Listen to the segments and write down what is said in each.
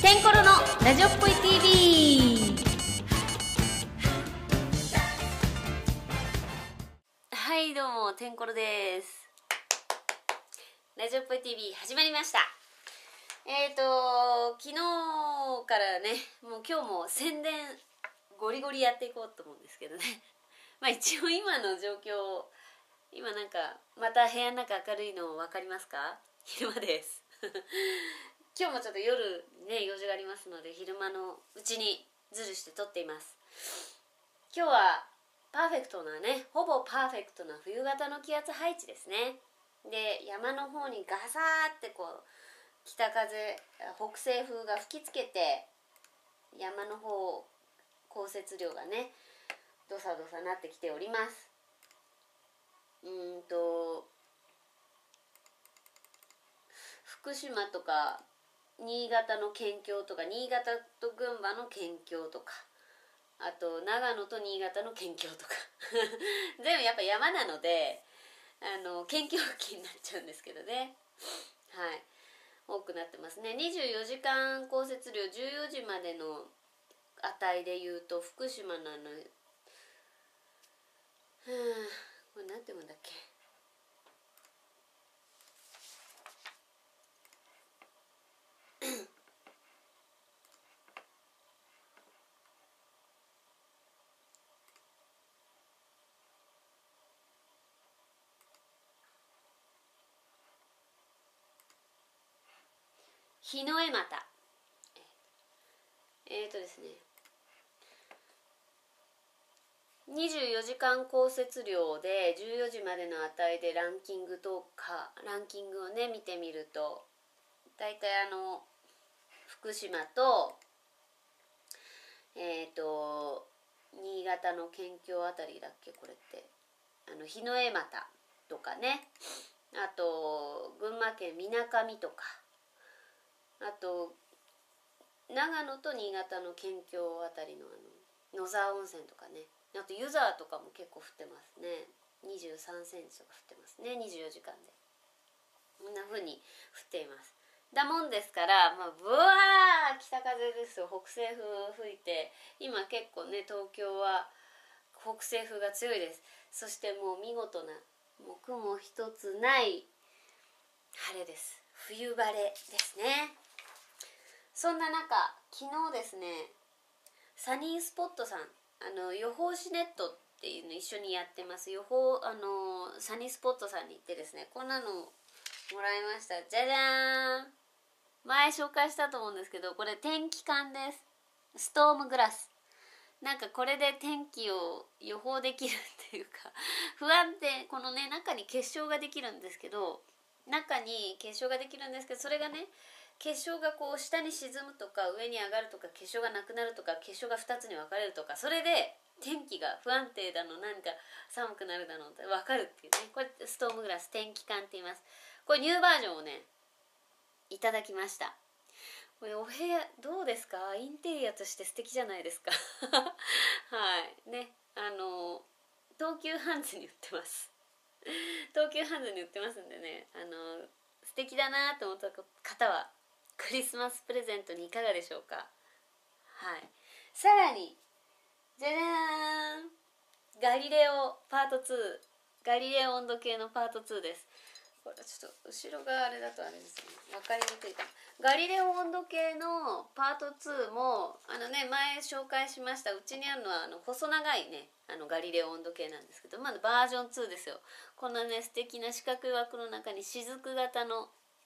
テンコロのラジオっぽい TV。 はいどうも、テンコロです。ラジオっぽい TV 始まりました。昨日からね、もう今日も宣伝ゴリゴリやっていこうと思うんですけどねまあ一応今の状況、今なんかまた部屋の中明るいの分かりますか？昼間です今日もちょっと夜ね用事がありますので、昼間のうちにズルして撮っています。今日はパーフェクトなね、ほぼパーフェクトな冬型の気圧配置ですね。で、山の方にガサーってこう北風、北西風が吹きつけて、山の方降雪量がねドサドサなってきております。福島とか新潟の県境とか、新潟と群馬の県境とか、あと長野と新潟の県境とか全部やっぱ山なので県境付近になっちゃうんですけどね。はい、多くなってますね。24時間降雪量14時までの値でいうと、福島のこれなんて読むんだっけ、日の絵又ですね、24時間降雪量で14時までの値でランキングをね見てみると、だいたい福島と新潟の県境あたりだっけ、これって日の絵又とかね、あと群馬県みなかみとか、あと長野と新潟の県境あたりの野沢温泉とかね、あと湯沢とかも結構降ってますね。23センチとか降ってますね、24時間で。こんな風に降っています。だもんですから、ブワー北風ですよ。北西風吹いて、今結構ね東京は北西風が強いです。そしてもう見事な、もう雲一つない晴れです。冬晴れですね。そんな中、昨日ですね、サニースポットさん、予報士ネットっていうの一緒にやってます。サニースポットさんに行ってですね、こんなのもらいました。じゃじゃーん。前紹介したと思うんですけど、これ天気管です。ストームグラス。なんかこれで天気を予報できるっていうか不安定、このね中に結晶ができるんですけど、それがね、結晶がこう下に沈むとか上に上がるとか、結晶がなくなるとか、結晶が2つに分かれるとか、それで天気が不安定だの何か寒くなるだのって分かるっていうね、これストームグラス、天気管って言います。これニューバージョンをねいただきました。これお部屋どうですか？インテリアとして素敵じゃないですかはいね、東急ハンズに売ってます東急ハンズに売ってますんでね、素敵だなと思った方はクリスマスプレゼントにいかがでしょうか。はい、さらにじゃじゃーん、ガリレオパート2、ガリレオ温度計のパート2です。これちょっと後ろがあれだとあれですね、分かりにくいかな。ガリレオ温度計のパート2も前紹介しました。うちにあるのは細長いねガリレオ温度計なんですけど、まだバージョン2ですよ。こんなね素敵な四角い枠の中に雫型の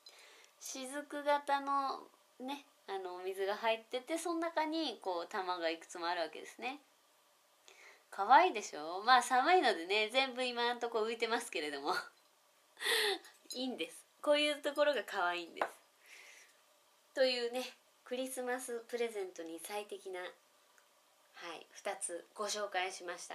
ね水が入ってて、その中にこう玉がいくつもあるわけですね。可愛いでしょ。まあ寒いのでね全部今のところ浮いてますけれどもいいんです、こういうところが可愛いんです。というね、クリスマスプレゼントに最適な、2つご紹介しました。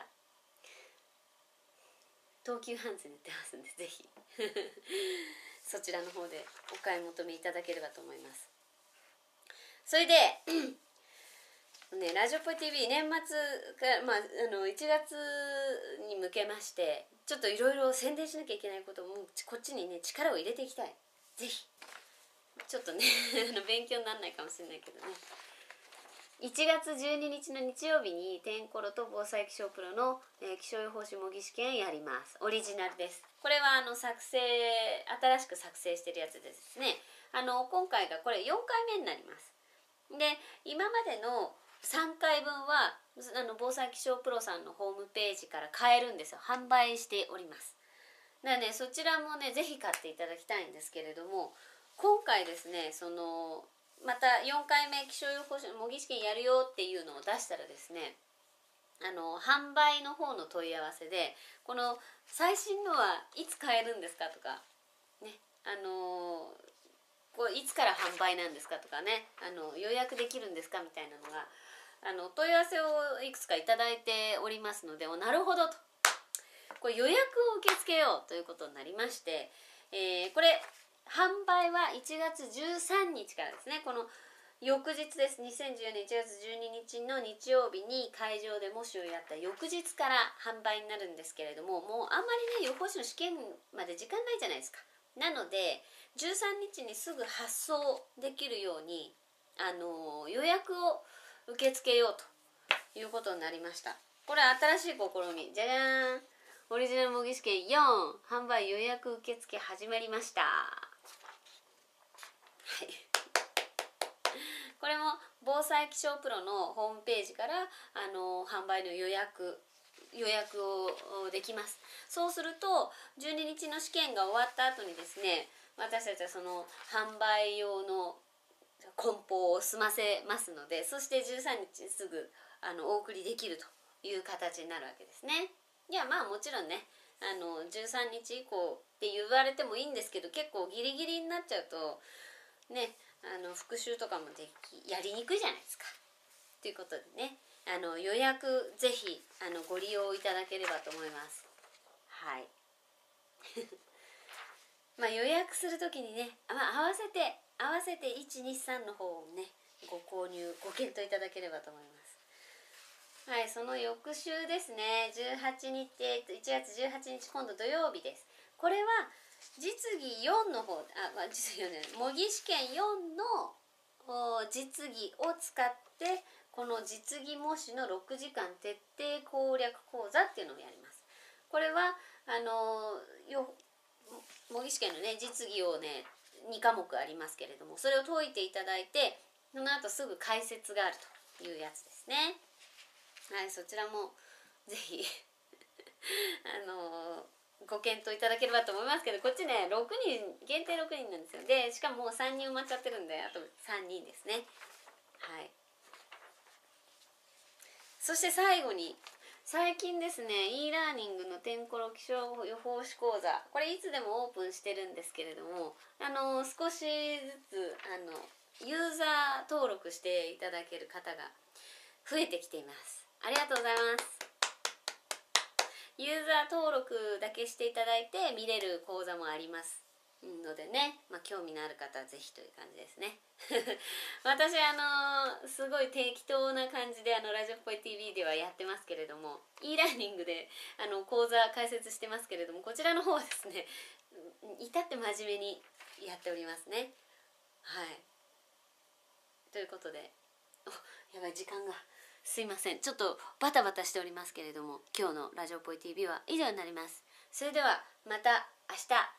東急ハンズに売ってますんで、ぜひそちらの方でお買い求めいただければと思います。それでね、ラジオポイ TV 年末から、1月に向けましてちょっといろいろ宣伝しなきゃいけないこともこっちにね力を入れていきたい。ぜひちょっとね勉強にならないかもしれないけどね。1月12日の日曜日に天コロと防災気象プロの、気象予報士模擬試験やります。オリジナルです。これは新しく作成してるやつですね。今回がこれ4回目になります。で、今までの3回分は防災気象プロさんのホームページから買えるんですよ。販売しております。だからね、そちらもねぜひ買っていただきたいんですけれども、今回ですねまた4回目気象予報士模擬試験やるよっていうのを出したらですね、販売の方の問い合わせで、この最新のはいつ買えるんですかとかね、これいつから販売なんですかとかね、予約できるんですかみたいなのが問い合わせをいくつかいただいておりますので、なるほどと、これ予約を受け付けようということになりまして、これ販売は1月13日からですね。この翌日です。2014年1月12日の日曜日に会場で模試をやった翌日から販売になるんですけれども、もうあんまりね予報士の試験まで時間ないじゃないですか。なので13日にすぐ発送できるように予約を受け付けようということになりました。これ新しい試み、じゃじゃーん、オリジナル模擬試験4販売予約受付始まりました。はい、これも防災気象プロのホームページから販売の予約をできます。そうすると12日の試験が終わった後にですね、私たちはその販売用の梱包を済ませますので、そして13日すぐお送りできるという形になるわけですね。いやまあもちろんね13日以降って言われてもいいんですけど、結構ギリギリになっちゃうとね復習とかもやりにくいじゃないですか。ということでね予約ぜひご利用いただければと思います。はいまあ予約するときにね、合わせて123の方をねご購入ご検討いただければと思います。はい、その翌週ですね、18日、1月18日今度土曜日です。これは実技4の方、実技4じゃない、模擬試験4の実技を使ってこの実技模試の6時間徹底攻略講座っていうのをやります。これは模擬試験のね実技をね2科目ありますけれども、それを解いていただいてその後すぐ解説があるというやつですね。はい、そちらもぜひご検討いただければと思いますけど、こっちね6人限定6人なんですよ。でしかももう3人埋まっちゃってるんで、あと3人ですね。はい。そして最後に最近ですね e ラーニングの天コロ気象予報士講座、これいつでもオープンしてるんですけれども、少しずつユーザー登録していただける方が増えてきています。ありがとうございます。ユーザー登録だけしていただいて見れる講座もありますのでね、興味のある方はぜひという感じですね私すごい適当な感じでラジオっぽい TV ではやってますけれども、 e ラーニングで講座解説してますけれども、こちらの方はですね至って真面目にやっておりますね。はい、ということでやばい時間が、すいません、ちょっとバタバタしておりますけれども、今日のラジオっぽい TV は以上になります。それではまた明日